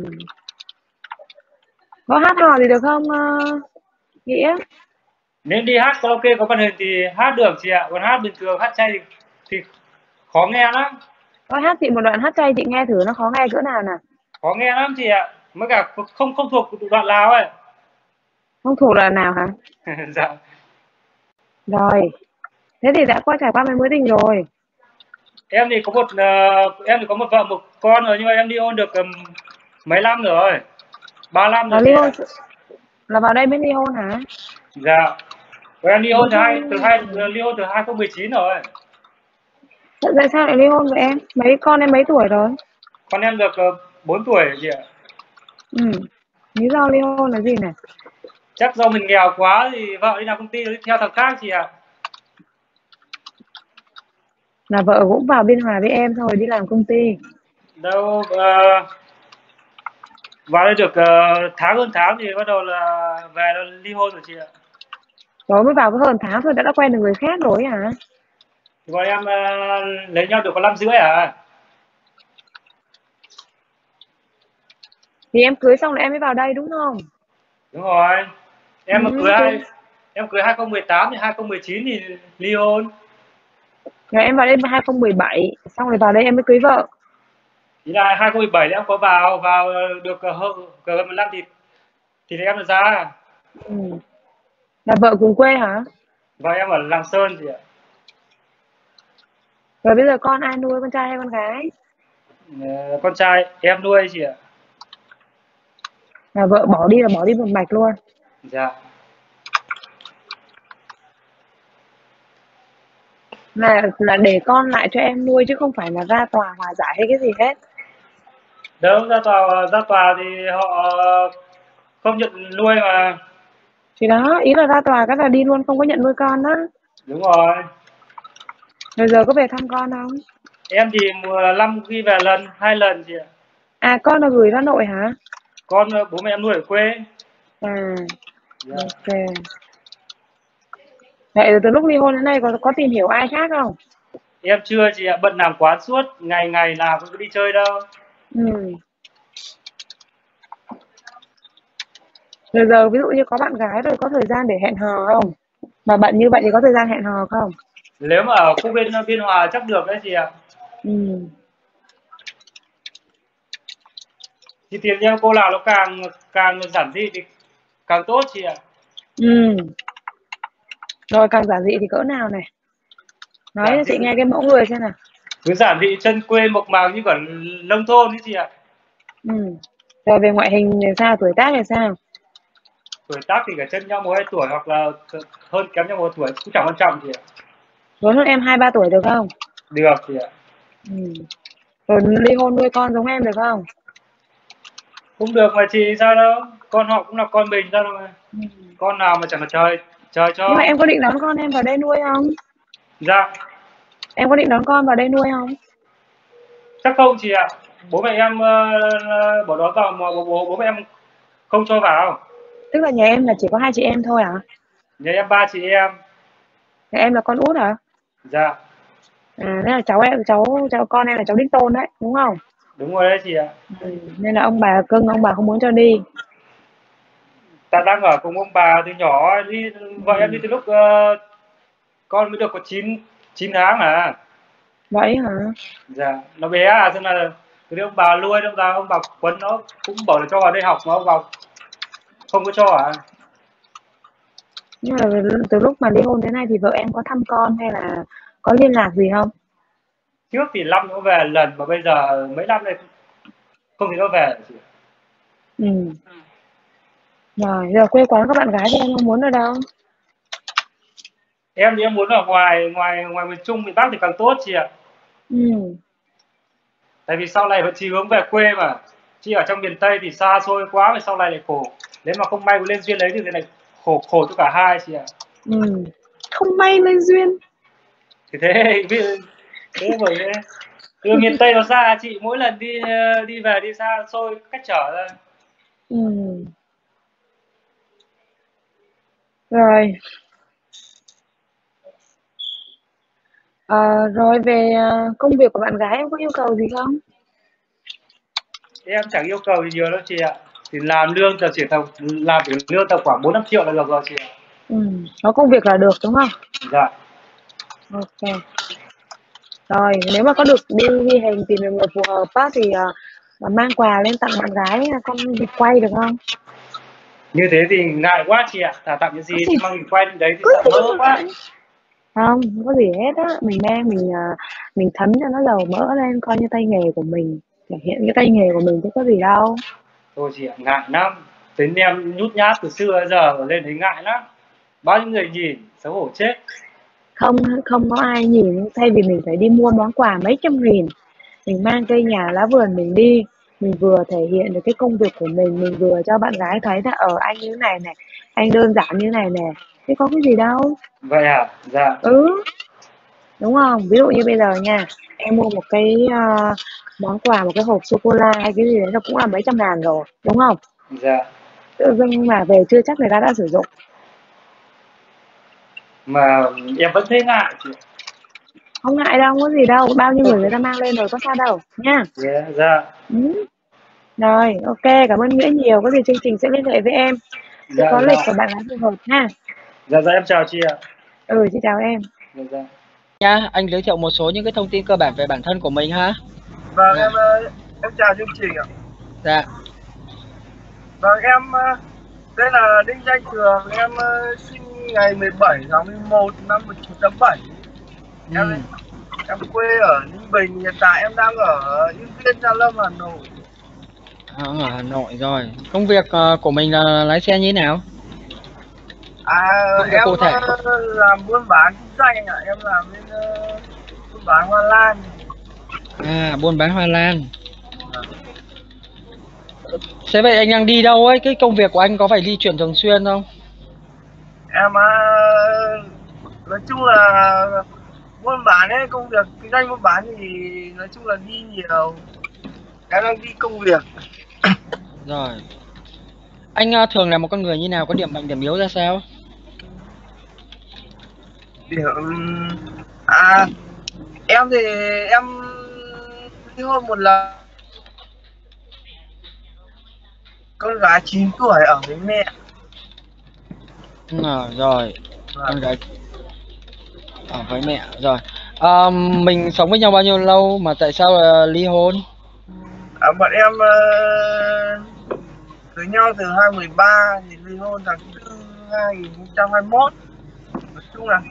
Có hát hò gì được không Nghĩa? Nếu đi hát karaoke có màn hình thì hát được chị ạ, còn hát bình thường hát chay thì khó nghe lắm. Có hát chị một đoạn hát chay chị nghe thử nó khó nghe cỡ nào nào? Khó nghe lắm chị ạ, mới cả không không thuộc đoạn Lào ấy. Không thuộc là nào hả? Dạ. Rồi, thế thì đã qua trải qua mấy mối tình rồi. Em thì có một vợ một con rồi, nhưng mà em ly hôn được mấy năm rồi, 3 năm Là rồi ly chị hôn, ạ. là vào đây mới ly hôn hả? Dạ. Và em ly hôn Ủa sao, ly hôn từ 2019 rồi. tại sao lại ly hôn với em? Mấy con em mấy tuổi rồi? Con em được 4 tuổi chị ạ. Ừ. Lý do ly hôn là gì này? Chắc do mình nghèo quá thì vợ đi làm công ty đi theo thằng khác chị ạ. Là vợ cũng vào Biên Hòa với em thôi đi làm công ty. Đâu vào đây được hơn tháng thì bắt đầu là về là ly hôn rồi chị ạ. Rồi mới vào có hơn tháng thôi đã quen được người khác rồi hả? Thì bọn em lấy nhau được có 5 rưỡi à. Thì em cưới xong là em mới vào đây đúng không? Đúng rồi. Em mà Ừ, cưới thì... em cưới 2018 thì 2019 thì ly hôn. Rồi em vào đây 2017, xong rồi vào đây em mới cưới vợ. Thì là 2017 thì em có vào được gần 1 năm thì em được ra. Ừ. Là vợ cùng quê hả? Và em ở Lạng Sơn chị ạ. Rồi bây giờ con ai nuôi, con trai hay con gái? Con trai em nuôi chị ạ. Là vợ bỏ đi là bỏ đi một mạch luôn. Dạ. Là để con lại cho em nuôi chứ không phải là ra tòa hòa giải hay cái gì hết. Đâu, ra tòa thì họ không nhận nuôi mà. Thì đó, ý là ra tòa cái là đi luôn không có nhận nuôi con đó. Đúng rồi. Rồi giờ có về thăm con không? Em thì mùa năm khi về 2 lần chị ạ. À con là gửi ra nội hả? Con bố mẹ em nuôi ở quê. À, Dạ. ok. Vậy từ lúc ly hôn đến nay có tìm hiểu ai khác không? Em chưa chị ạ, bận làm quán suốt, ngày ngày nào cũng đi chơi đâu. Ừ. Rồi giờ ví dụ như có bạn gái rồi có thời gian để hẹn hò không? Mà bận như vậy thì có thời gian hẹn hò không? Nếu mà ở khu bên Biên Hòa chắc được đấy chị ạ. Ừ. Thì tiền em cô nào nó càng càng giản dị thì càng tốt chị ạ. Ừ. Rồi càng giản dị thì cỡ nào này? Nói Giản cho dị chị nghe cái mẫu người xem nào. cứ giản dị chân quê mộc mạc như cả nông thôn ấy chị ạ. Ừ. Rồi về ngoại hình thì sao, tuổi tác thì sao? Tuổi tác thì cả chân nhau 1 2 tuổi hoặc là hơn kém nhau 1 tuổi cũng chẳng quan trọng chị ạ. Lớn hơn em 2 3 tuổi được không? Được chị ạ. Ừ. Rồi ly hôn nuôi con giống em được không? Cũng được mà chị, sao đâu, con họ cũng là con mình sao đâu mà. Ừ. Con nào mà chẳng là trời trời Nhưng mà cho. em có định đón con em vào đây nuôi không? Dạ. Em có định đón con vào đây nuôi không? Chắc không chị ạ, bố mẹ em bỏ đó vào mà bố mẹ em không cho vào. Tức là nhà em là chỉ có hai chị em thôi hả? Nhà em 3 chị em. Nhà em là con út hả? Dạ. À, thế là cháu con em là cháu đích tôn đấy, đúng không? Đúng rồi đấy chị ạ. Ừ. Nên là ông bà cưng, ông bà không muốn cho đi. Ta đang ở cùng ông bà từ nhỏ đi, vợ em đi Ừ. từ lúc con mới được có 9 9 tháng à. Vậy hả? Dạ, nó bé à, cho nên là cái ông bà nuôi, ông bà quấn nó cũng bảo là cho vào đây học mà ông bà không có cho à. Nhưng mà từ lúc mà ly hôn thế này thì vợ em có thăm con hay là có liên lạc gì không? Trước thì năm nó về lần, mà bây giờ mấy năm nay không thấy nó về chị. Ừ. Rồi, giờ quê quán các bạn gái thì em mong muốn ở đâu? Em thì em muốn ở ngoài miền Trung, miền Bắc thì càng tốt chị ạ. Ừ. Tại vì sau này vẫn chỉ hướng về quê mà. Chứ ở trong miền Tây thì xa xôi quá, mà sau này lại khổ. Nếu mà không may có lên duyên đấy thì thế này khổ khổ cho cả hai chị ạ. Ừ. Không may lên duyên. Thì thế thế bởi thế. Từ miền Tây nó xa chị, mỗi lần đi về đi xa xôi cách trở ra. Ừ. Rồi. Rồi về công việc của bạn gái em có yêu cầu gì không? Em chẳng yêu cầu gì nhiều đâu chị ạ. Thì làm lương tầm chỉ tầm làm chỉ lương tầm khoảng 4-5 triệu là được rồi chị ạ. Ừ. Có công việc là được đúng không? Dạ. Ok. Rồi, nếu mà có được đi ghi hình tìm được người phù hợp á thì mang quà lên tặng bạn gái con vịt quay được không? Như thế thì ngại quá chị ạ. Thà tặng cái gì Có gì, chứ mang mình quay đến đấy thì cứ sợ thế mỡ mà quá. ngại. Không có gì hết á, mình mang mình thấm cho nó dầu mỡ lên coi như tay nghề của mình, thể hiện cái tay nghề của mình chứ có gì đâu. Thôi chị ạ, ngại lắm. Tính em nhút nhát từ xưa đến giờ lên thấy ngại lắm. Bao nhiêu người nhìn, xấu hổ chết. Không không có ai nhìn, thay vì mình phải đi mua món quà mấy trăm nghìn, mình mang cây nhà lá vườn mình đi, mình vừa thể hiện được cái công việc của mình vừa cho bạn gái thấy là anh như thế này này, anh đơn giản như thế này nè, chứ có cái gì đâu. Vậy à? Dạ. Ừ, đúng không? Ví dụ như bây giờ nha, em mua một cái món quà, một cái hộp sô cô la hay cái gì đấy nó cũng là mấy trăm ngàn rồi, đúng không? Dạ. Tự dưng mà về chưa chắc người ta đã sử dụng. Mà em vẫn thấy ngại chị ạ. Không ngại đâu, không có gì đâu, bao nhiêu người ta mang lên rồi có sao đâu nha. Dạ. Dạ. Ừ. Rồi, ok, cảm ơn Nghĩa nhiều. Có gì chương trình sẽ liên hệ với em. Sẽ Dạ. có lịch Dạ. của bạn gái phù hợp ha. Dạ. Dạ em chào chị ạ. Ừ, chị chào em. Dạ. Dạ. Nha, anh giới thiệu một số những cái thông tin cơ bản về bản thân của mình ha. Vâng, Dạ. em chào chương trình ạ. Dạ. Vâng, em tên là Đinh Danh Cường, em sinh ngày 17 tháng 11 năm 1987. Ừ. Em quê ở Ninh Bình, hiện tại em đang ở Yên Viên, Gia Lâm, Hà Nội. Ở Hà Nội rồi. Công việc của mình là lái xe như thế nào? Công việc Em cụ thể. làm buôn bán kinh doanh ạ, em làm bên buôn bán hoa lan. Buôn bán hoa lan. Thế vậy anh đang đi đâu ấy? Cái công việc của anh có phải di chuyển thường xuyên không? Em nói chung là buôn bán ấy, công việc kinh doanh buôn bán thì nói chung là đi nhiều. Em đang đi công việc. Rồi. Anh thường là một con người như nào? Có điểm mạnh điểm yếu ra sao? Điểm em thì em ly hôn một lần, con gái 9 tuổi ở với mẹ. Rồi. Vâng. Con gái ở với mẹ rồi. Mình sống với nhau bao nhiêu lâu mà tại sao ly hôn? Bọn em cưới nhau từ 2013 thì ly hôn tháng 4 2021. Nói chung là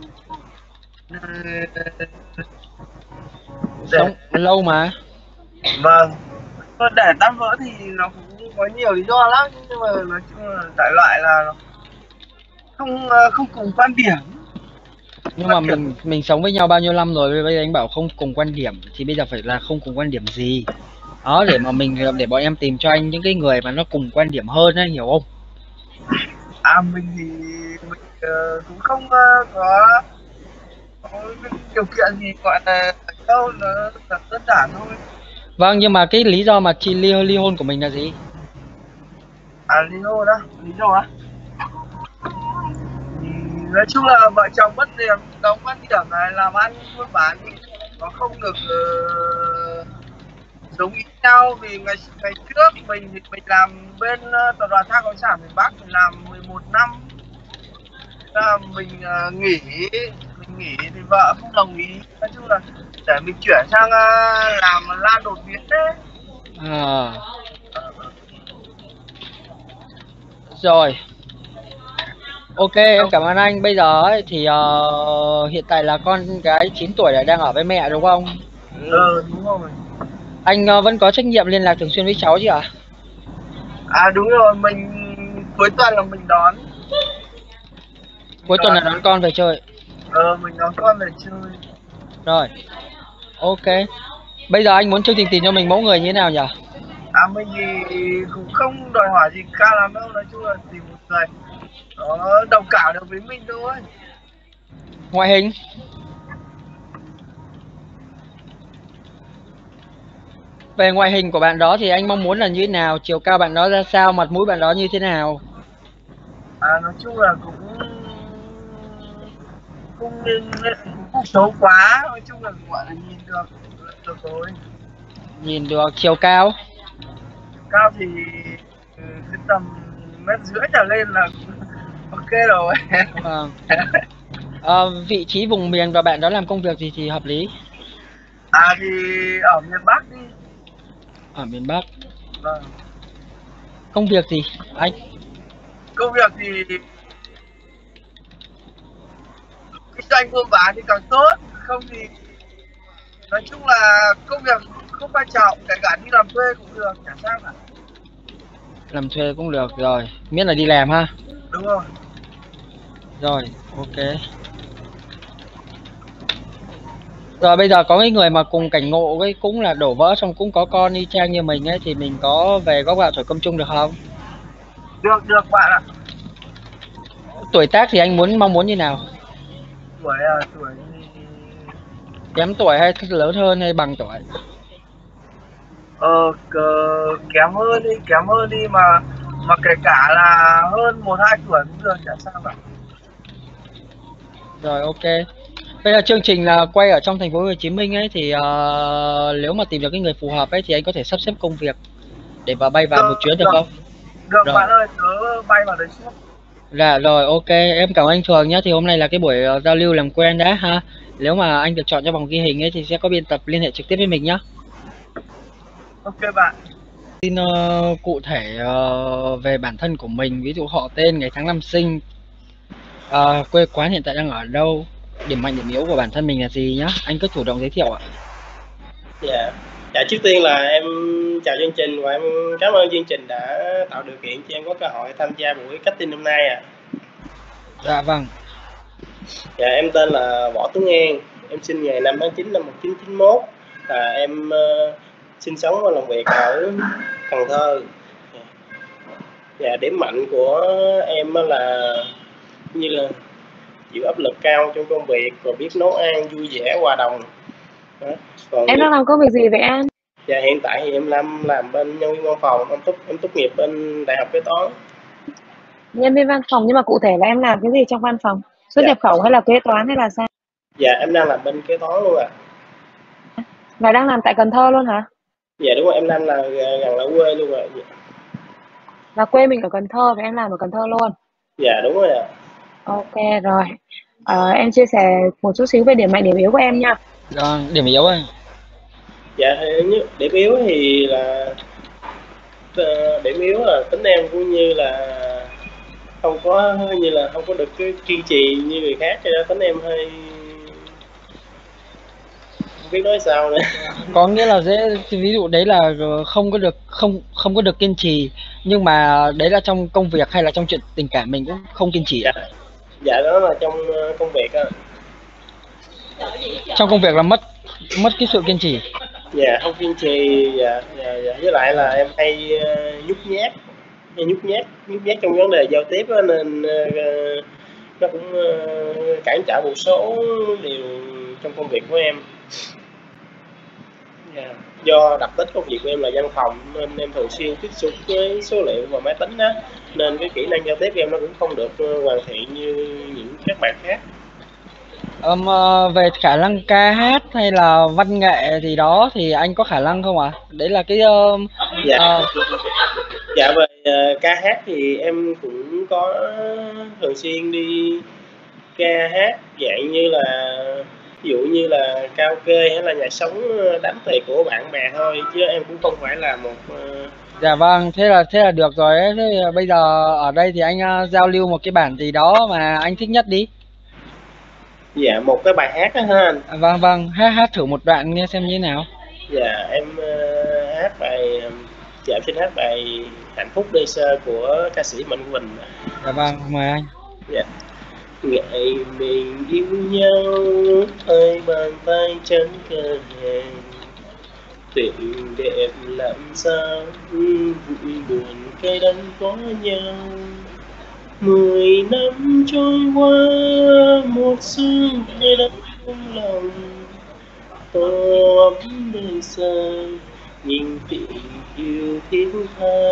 Sống lâu mà. vâng, để tan vỡ thì nó cũng có nhiều lý do lắm, nhưng mà nói chung là đại loại là không cùng quan điểm. Nhưng mà mình sống với nhau bao nhiêu năm rồi, bây giờ anh bảo không cùng quan điểm thì bây giờ phải là không cùng quan điểm gì? Đó, để bọn em tìm cho anh những cái người mà nó cùng quan điểm hơn ấy, hiểu không? Mình thì cũng không có điều kiện gì gọi là đâu, nó là đơn giản thôi. Vâng, nhưng mà cái lý do mà chị ly hôn của mình là gì? Ly hôn á, lý do á? Nói chung là vợ chồng bất điểm, đồng quan điểm này làm ăn buôn bán thì nó không được giống ý nhau. Vì ngày trước mình làm bên tập đoàn than khoáng sản miền Bắc, mình làm 11 năm. Mình nghỉ thì vợ không đồng ý. Nói chung là để mình chuyển sang làm lan đột biến đấy. À. Rồi. Ok, em cảm ơn anh. Bây giờ ấy, thì hiện tại là con gái 9 tuổi này đang ở với mẹ đúng không? Đúng rồi. Anh vẫn có trách nhiệm liên lạc thường xuyên với cháu chứ ạ? À đúng rồi, mình cuối tuần là mình đón. Cuối tuần là đón con về chơi. Mình đón con về chơi. Rồi. Ok. Bây giờ anh muốn chương trình tìm cho mình mẫu người như thế nào nhỉ? Mình thì cũng không đòi hỏi gì cao lắm đâu, nói chung là tìm một người nó đồng cảm được với mình thôi. Ngoại hình? Về ngoại hình của bạn đó thì anh mong muốn là như thế nào? Chiều cao bạn đó ra sao? Mặt mũi bạn đó như thế nào? Nói chung là cũng không xấu quá, nói chung là gọi là nhìn được rồi. Nhìn được. Chiều cao? Cao thì cái tầm 1,5 m trở lên là ok rồi. Vị trí vùng miền và bạn đó làm công việc gì thì hợp lý? Thì ở miền Bắc đi. Ở miền Bắc. Vâng. Công việc gì anh? Công việc thì kinh doanh buôn bán thì càng tốt, không thì nói chung là công việc không quan trọng, kể cả đi làm thuê cũng được, chả sao cả. Làm thuê cũng được rồi, miễn là đi làm ha. Đúng rồi. Rồi, ok. Rồi bây giờ có cái người mà cùng cảnh ngộ với cũng là đổ vỡ xong cũng có con y chang như mình ấy thì mình có về góp gạo thổi cơm chung được không? Được bạn ạ. Tuổi tác thì anh mong muốn như nào? Tuổi Kém tuổi hay lớn hơn hay bằng tuổi? Kém hơn đi mà kể cả là hơn 1-2 tuổi cũng được, chả sao cả. Rồi ok. Bây giờ chương trình là quay ở trong thành phố Hồ Chí Minh ấy thì nếu mà tìm được cái người phù hợp ấy thì anh có thể sắp xếp công việc để bay vào một chuyến được không? Được rồi. Bạn ơi, tớ bay vào đấy trước. Dạ rồi ok, em cảm ơn anh Thường nhé. Thì hôm nay là cái buổi giao lưu làm quen đã ha. Nếu mà anh được chọn cho vòng ghi hình ấy thì sẽ có biên tập liên hệ trực tiếp với mình nhé. Ok bạn. Tin cụ thể về bản thân của mình, ví dụ họ tên, ngày tháng năm sinh, quê quán hiện tại đang ở đâu, điểm mạnh điểm yếu của bản thân mình là gì nhá. Anh cứ chủ động giới thiệu ạ. Dạ, trước tiên là em chào chương trình và em cảm ơn chương trình đã tạo điều kiện cho em có cơ hội tham gia buổi casting hôm nay ạ. Dạ vâng. Dạ, em tên là Võ Tuấn An, em sinh ngày 5 tháng 9 năm 1991. Em sinh sống và làm việc ở Cần Thơ. Dạ, điểm mạnh của em là như là chịu áp lực cao trong công việc và biết nấu ăn, vui vẻ, hòa đồng. Đó. Còn Em đang làm công việc gì vậy anh? Dạ, hiện tại thì em làm bên nhân viên văn phòng, em tốt nghiệp bên Đại học Kế toán. Nhân viên văn phòng, nhưng mà cụ thể là em làm cái gì trong văn phòng? Xuất nhập khẩu hay là kế toán hay là sao? Dạ, em đang làm bên kế toán luôn ạ. Và đang làm tại Cần Thơ luôn hả? Dạ đúng rồi, em đang là gần ở quê luôn rồi. Là quê mình ở Cần Thơ và em làm ở Cần Thơ luôn? Dạ đúng rồi ạ. Ok rồi. Em chia sẻ một chút xíu về điểm mạnh điểm yếu của em nha. Điểm yếu anh. Dạ, điểm yếu thì là tính em cũng như là không có được cái kiên trì như người khác, cho nên tính em hơi không biết nói sao nữa. Có nghĩa là ví dụ đấy là không có được kiên trì, nhưng mà đấy là trong công việc hay là trong chuyện tình cảm mình cũng không kiên trì ạ? Dạ đó là trong công việc á. Trong công việc là mất cái sự kiên trì. Dạ không kiên trì. Dạ. Với lại là em hay nhút nhát trong vấn đề giao tiếp đó, nên nó cũng cản trở một số điều trong công việc của em. Do đặc tính công việc của em là văn phòng nên em thường xuyên tiếp xúc với số liệu và máy tính đó, nên cái kỹ năng giao tiếp của em nó cũng không được hoàn thiện như những các bạn khác. Về khả năng ca hát hay là văn nghệ thì đó thì anh có khả năng không ạ? Đấy là cái Dạ về ca hát thì em cũng có thường xuyên đi ca hát dạng như là ví dụ như là karaoke hay là nhạc sống đám tiệc của bạn bè thôi, chứ em cũng không phải là một Dạ vâng, thế là được rồi ấy. Thế bây giờ ở đây thì anh giao lưu một cái bản gì đó mà anh thích nhất đi. dạ một cái bài hát đó ha anh. Vâng vâng, hát thử một đoạn nghe xem như thế nào. Dạ em hát bài dạ em xin hát bài Hạnh phúc đơn sơ của ca sĩ Mạnh Quỳnh. Dạ vâng, mời anh. Dạ. Ngày mình yêu nhau, hai bàn tay trắng cơ hẹn, tình đẹp làm sao vui buồn cay đắng có nhau. 10 năm trôi qua, một xuân hay đắng trong lòng, tô ấm đơn sơ nhìn tình yêu thiết tha.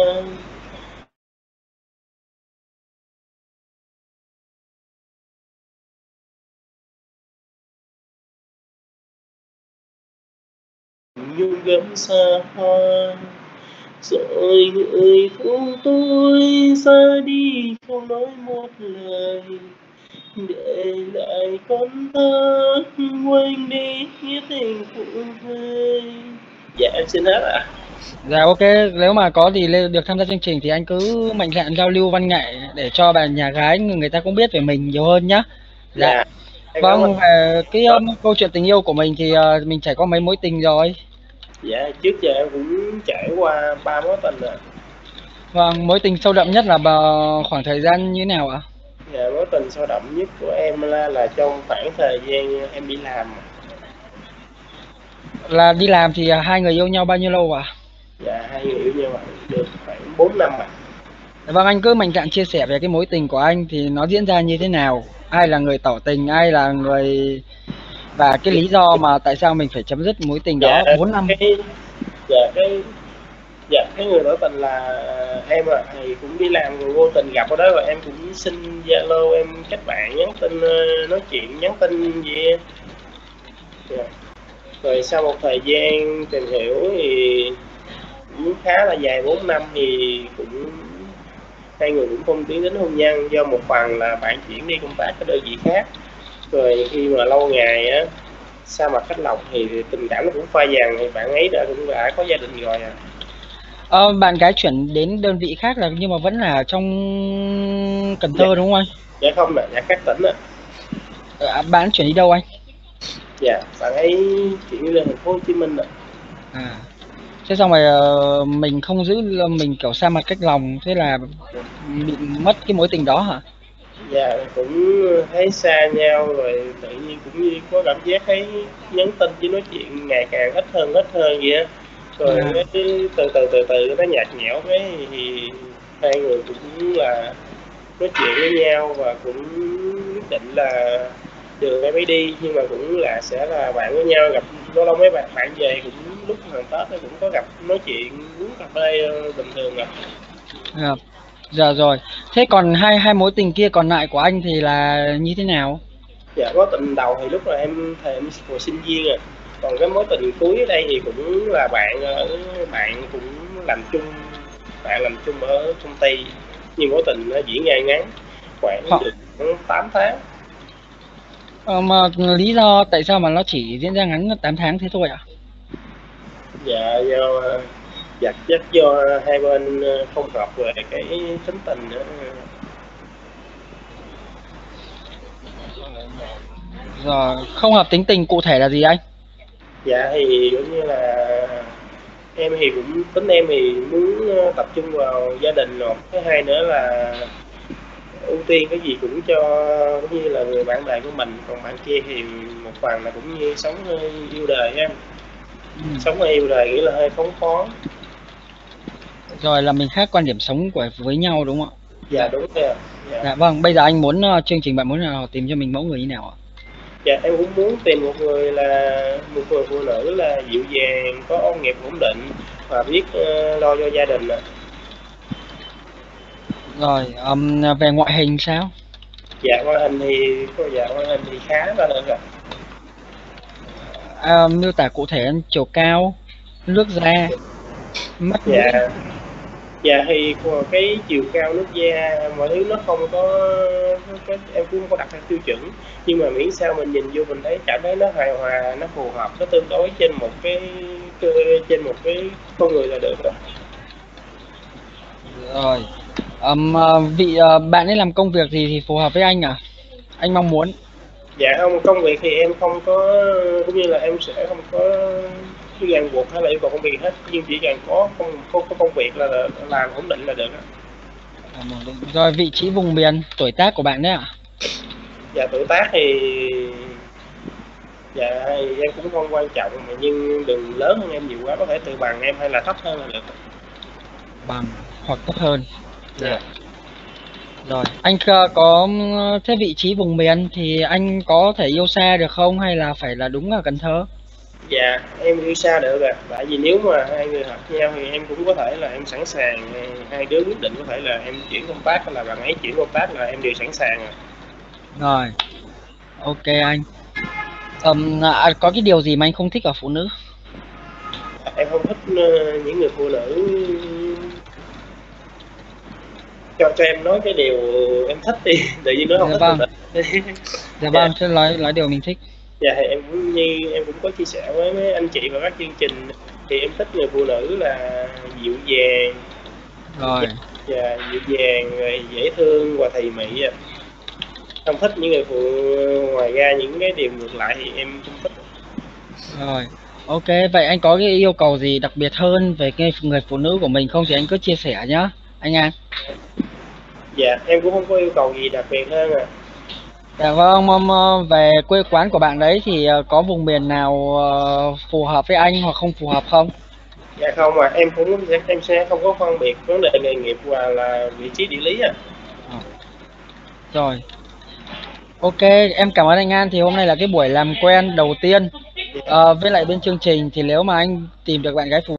Nhung gấm xa hoa rồi người phụ tôi ra đi không nói một lời, để lại con thơ quanh đi nghĩa tình phụ thuê. Dạ em xin hết ạ. Dạ ok, nếu mà có gì được tham gia chương trình thì anh cứ mạnh dạn giao lưu văn nghệ để cho bạn nhà gái người ta cũng biết về mình nhiều hơn nhá. Dạ. Vâng, về cái câu chuyện tình yêu của mình thì mình trải qua mấy mối tình rồi. Dạ trước giờ em cũng trải qua 3 mối tình rồi. Vâng, mối tình sâu đậm nhất là khoảng thời gian như thế nào ạ? Dạ mối tình sâu đậm nhất của em là trong khoảng thời gian em đi làm. Là đi làm thì hai người yêu nhau bao nhiêu lâu ạ? Dạ hai người yêu nhau được khoảng 4 năm ạ. Vâng, anh cứ mạnh dạn chia sẻ về cái mối tình của anh thì nó diễn ra như thế nào? Ai là người tỏ tình, ai là người, và cái lý do mà tại sao mình phải chấm dứt mối tình đó 4 năm? Cái người tỏ tình là em thì cũng đi làm rồi vô tình gặp ở đó, rồi em cũng xin Zalo, em kết bạn nhắn tin nói chuyện nhắn tin gì. Rồi sau một thời gian tìm hiểu thì cũng khá là dài 4 năm thì cũng hai người cũng không tiến đến hôn nhân, do một phần là bạn chuyển đi công tác ở đơn vị khác, rồi khi mà lâu ngày á xa mặt cách lòng thì tình cảm nó cũng phai dần, thì bạn ấy cũng đã có gia đình rồi à. Bạn gái chuyển đến đơn vị khác là nhưng mà vẫn là trong Cần Thơ đúng không anh? Dạ không, dạ các tỉnh ạ. Bạn chuyển đi đâu anh? Dạ bạn ấy chuyển lên thành phố Hồ Chí Minh ạ. Thế xong rồi mình không giữ, mình kiểu xa mặt cách lòng, thế là bị mất cái mối tình đó hả? Dạ cũng thấy xa nhau rồi tự nhiên cũng như có cảm giác thấy nhắn tin với nói chuyện ngày càng ít hơn vậy á. Rồi từ từ nó nhạt nhẽo cái thì hai người cũng là nói chuyện với nhau và cũng quyết định là đường em ấy đi, nhưng mà cũng là sẽ là bạn với nhau, gặp lâu lâu mấy bạn về cũng lúc gần Tết cũng có gặp nói chuyện uống cà phê bình thường ạ. Dạ rồi. Thế còn hai mối tình kia còn lại của anh thì là như thế nào? Dạ mối tình đầu thì lúc là em hồi sinh viên à. Còn cái mối tình cuối ở đây thì cũng là bạn cũng làm chung ở công ty, nhưng mối tình nó diễn ra ngắn khoảng được 8 tháng. Mà lý do tại sao mà nó chỉ diễn ra ngắn 8 tháng thế thôi ạ? Dạ do hai bên không hợp về cái tính tình nữa. Rồi, không hợp tính tình cụ thể là gì anh? Dạ thì giống như là em thì cũng tính em thì muốn tập trung vào gia đình, rồi thứ hai nữa là ưu tiên cái gì cũng cho cũng như là người bạn đời của mình, còn bạn kia thì một phần là cũng như sống yêu đời em. Sống yêu đời nghĩa là hơi phóng khoáng. Rồi là mình khác quan điểm sống với nhau đúng không ạ? Dạ đúng rồi. Dạ vâng, bây giờ anh muốn chương trình bạn muốn nào tìm cho mình mẫu người như nào ạ? Dạ em cũng muốn tìm một người phụ nữ là dịu dàng, có nghiệp ổn định và biết lo cho gia đình ạ. Rồi, về ngoại hình sao? Dạ ngoại hình thì khá là được ạ. Miêu tả cụ thể chiều cao, nước da, mắt mũi. Dạ thì cái chiều cao, nước da, mọi thứ nó không có em cũng không có đặt ra tiêu chuẩn, nhưng mà miễn sao mình nhìn vô mình thấy cảm thấy nó hài hòa, nó phù hợp, nó tương đối trên một cái con người là được rồi. Rồi. Vị bạn ấy làm công việc gì thì phù hợp với anh à? Anh mong muốn. Dạ không, công việc thì em không có, cũng như là em sẽ không có cái ràng buộc hay là yêu cầu công việc hết, nhưng chỉ cần có công việc là làm ổn định là được á. Rồi vị trí vùng miền, tuổi tác của bạn đấy ạ? Dạ tuổi tác thì dạ em cũng không quan trọng, mà nhưng đừng lớn hơn em nhiều quá, có thể từ bằng em hay là thấp hơn là được. Bằng hoặc thấp hơn. Dạ. Rồi, anh có thế vị trí vùng miền thì anh có thể yêu xa được không hay là phải là đúng ở Cần Thơ? Dạ em yêu xa được rồi, tại vì nếu mà hai người hợp nhau thì em cũng có thể là em sẵn sàng, hai đứa quyết định có thể là em chuyển công tác hay là bạn ấy chuyển công tác là em đều sẵn sàng rồi. Rồi, ok anh. Có cái điều gì mà anh không thích ở phụ nữ? Em không thích những người phụ nữ, cho em nói cái điều em thích đi, tự nhiên nói không thích. Vâng. Dạ vâng, chứ nói điều mình thích. Dạ thì em cũng như em cũng có chia sẻ với mấy anh chị và các chương trình, thì em thích người phụ nữ là dịu dàng, rồi và dịu dàng, rồi dễ thương và thùy mị. Không thích những người phụ, ngoài ra những cái điều ngược lại thì em không thích. Rồi, ok, vậy anh có cái yêu cầu gì đặc biệt hơn về cái người phụ nữ của mình không thì anh cứ chia sẻ nhá, anh An. Dạ, em cũng không có yêu cầu gì đặc biệt hơn à. Dạ vâng, về quê quán của bạn đấy thì có vùng miền nào phù hợp với anh hoặc không phù hợp không? Dạ không, mà em sẽ không có phân biệt vấn đề nghề nghiệp và là vị trí địa lý à. Rồi. Ok, em cảm ơn anh An. Thì hôm nay là cái buổi làm quen đầu tiên với lại bên chương trình, thì nếu mà anh tìm được bạn gái phù